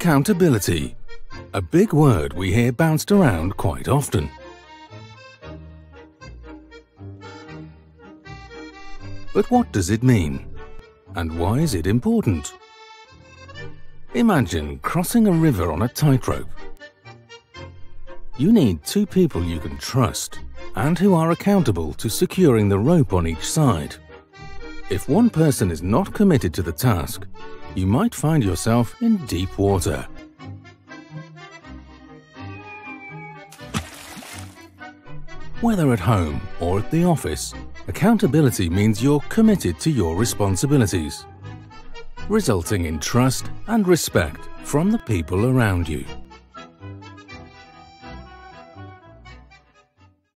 Accountability, a big word we hear bounced around quite often. But what does it mean? And why is it important? Imagine crossing a river on a tightrope. You need two people you can trust and who are accountable to securing the rope on each side. If one person is not committed to the task, you might find yourself in deep water. Whether at home or at the office, accountability means you're committed to your responsibilities, resulting in trust and respect from the people around you.